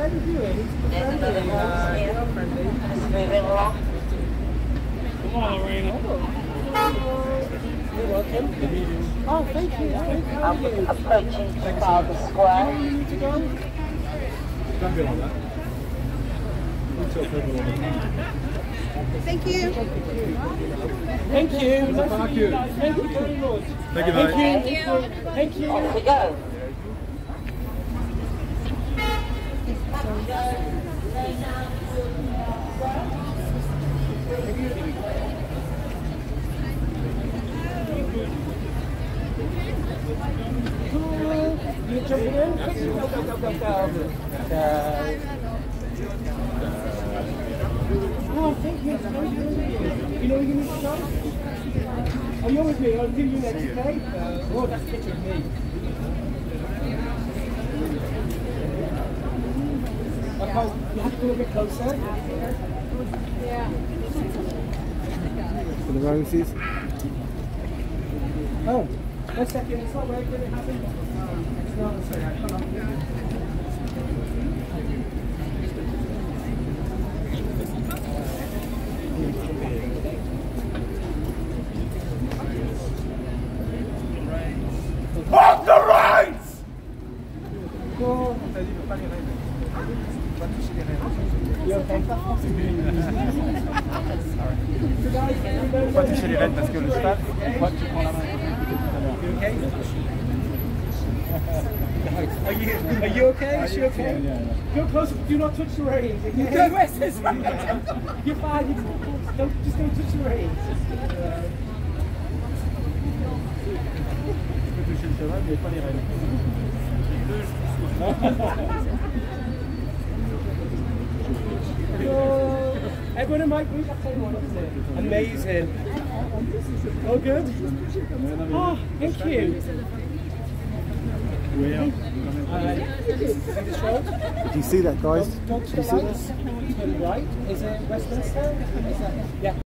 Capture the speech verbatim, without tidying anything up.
are you doing? Friendly. Uh, friendly. Moving along. Come on, Lorena. You're welcome. Oh, thank you. I'm approaching Trafalgar Square. Do you need to go? Don't be like that. We tell people all the time. Thank you. Thank you. Nice Thank you. you. Thank you very much. Thank you, mate. Thank you. Thank you. Off we go. You jumping in? Go, go, go, go, go. Go. Oh, thank you. You know where you need to go? Oh, you're with me. I'll give you next, okay? Oh, that's a picture of me. Okay, you have to go a bit closer. Yeah. For the roses. Oh, one second. It's not very good. It happened. It's not. Sorry, I come up. Off the Reins! You okay? Pourquoi tu chez les Rennes? Parce que le cheval, pourquoi tu prends la main? Okay? Are you, are you okay? Is she okay? Go close. Do not touch the reins. Okay? You're fine. You don't, just don't touch the reins. Tu peux toucher le cheval, mais pas les Rennes. Everyone in my group, I'll tell you what, isn't it? Amazing. Oh, good? Oh, thank you. Uh, Did you see that, guys? Did you see that? Right? Is it Westminster? Is that, yeah.